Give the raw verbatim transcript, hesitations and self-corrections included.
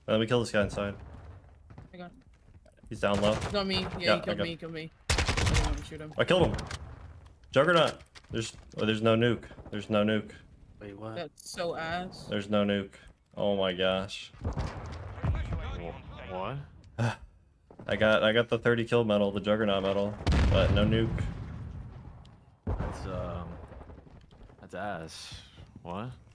Let me kill this guy inside. I got. He's down low. Not me. Yeah, Yeah, he killed got- me. He killed me. I didn't want to shoot him. I killed him. Juggernaut. There's oh, there's no nuke. There's no nuke. Wait, what? That's so ass. There's no nuke. Oh my gosh. What? I got I got the thirty kill medal, the Juggernaut medal, but no nuke. That's um. That's ass. What?